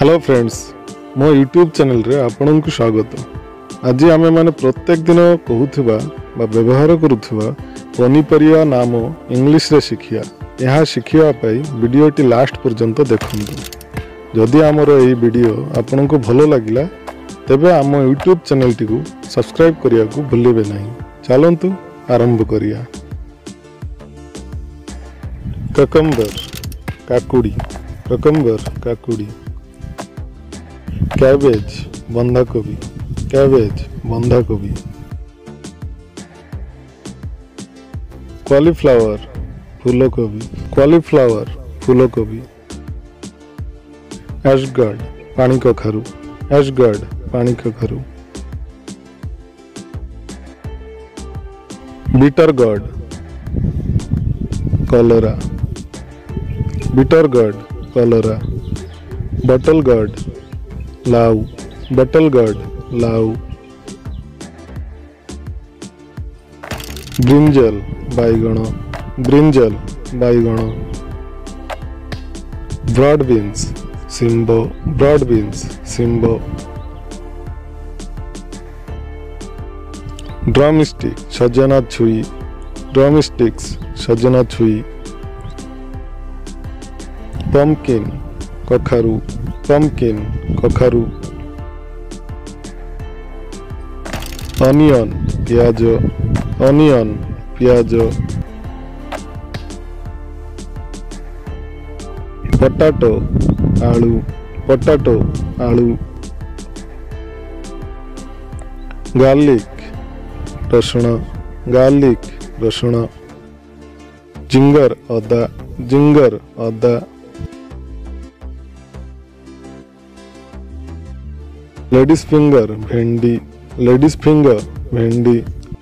Hello friends, मो YouTube channel रे आपन को स्वागत। आज आम मैंने प्रत्येक दिन कहूथुबा बा व्यवहार करुथुबा पनीपरिया नाम इंग्लिश रे शिखिया। यह शिखिया पाई वीडियोटी लास्ट पर्यंत देखंतु। जदि आमर यही वीडियो आपन को भलो लागिला तेबे आम यूट्यूब चैनल टी को सब्सक्राइब करिया को भूलिबे नहीं। चलंतु आरंभ करिया। ककम्बर काकुड़ी, ककम्बर काकुड़ी। कैबेज बंधाकोबी, कैबेज बंधाकोबी। कॉलीफ्लावर फूलकोबी, कॉलीफ्लावर फूलकोबी। एशगार्ड पानी कखारू, एशगार्ड पानी कखारू। बीटर गार्ड कलरा, बीटर गार्ड कलरा। बटल गार्ड लाउ, बटल गार्ड लाउ। ब्रिंजल बैगण, ब्रिंजल बैगण। ब्रॉड बीन्स सिम्बो, ब्रॉड बीन्स सिम्बो। ड्रम स्टिक सजना छुई, ड्रम स्टिक्स सजना छुई। पम्पकिन कखारू, पम्पकिन कखारू। अनियन प्याज, अनियन प्याज। पोटाटो आलू, पोटाटो आलू। गार्लिक रसुण, गार्लिक रसुण। जिंगर अदा, जिंगर अदा। लेडीज फिंगर भेंडी, लेडीज फिंगर भेंडी।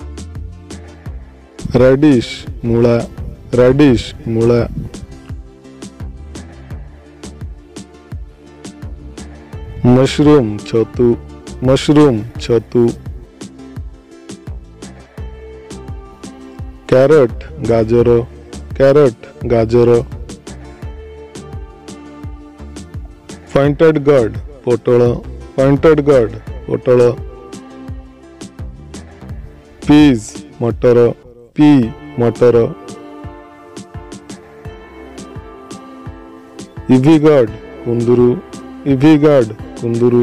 रेडिश मूला, रेडिश मूला। मशरूम छतु, मशरूम छतु। कैरेट गाजर, कैरेट गाजर। पॉइंटेड गार्ड पोटल, पॉइंटेड गार्ड पोटल। पीज मटर, पी मटर। इवी गार्ड कुंदुरु, इवी गार्ड कुंदुरु।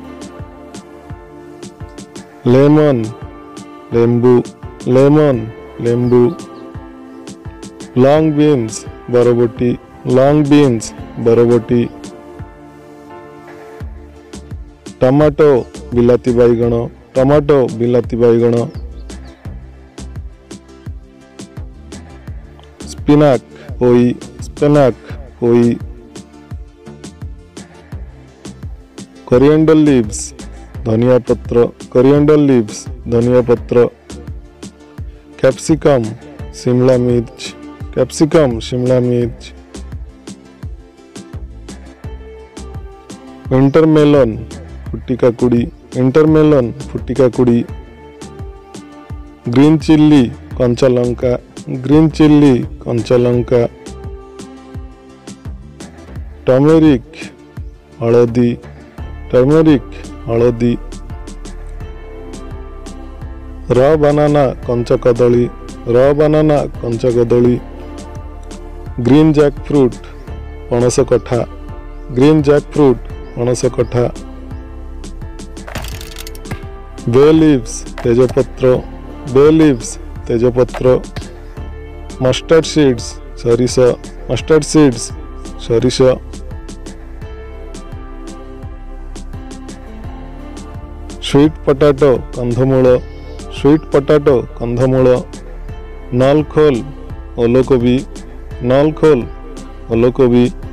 लेमन लेंबू, लेमन लेंबू। लॉन्ग बीन्स बरबटी, लॉन्ग बीन्स बरबटी। टमाटो बिलाती बैगण, टमाटो बिलाती बैगण। स्पिनाक पोई, स्पिनाक पोई। कोरिएंडर लीव्स धनिया पत्र, कोरिएंडर लीव्स धनिया पत्र। कैप्सिकम शिमला मिर्च, कैप्सिकम शिमला मिर्च। इंटरमेलन फुटी काकुड़ी, इंटरमेलन फुटी काकुड़ी। ग्रीन चिल्ली कंचा लंका, ग्रीन चिल्ली कंचा लंका। टर्मेरिक हलदी, टर्मेरिक हलदी। रॉ बनाना कंचा कदली, रॉ बनाना कंचा कदली। ग्रीन जैक फ्रूट पणस कठा, ग्रीन जैक फ्रूट पणस कठा। बे लीव्स तेजपत्र, बे लीव्स तेजपत्र। मस्टर्ड सीड्स सरिष, मस्टर्ड सीड्स सरिष। स्वीट पोटैटो कंधमूल, स्वीट पोटैटो कंधमूल। नलखोल ओलकोबी, नलखोल ओलकोबी।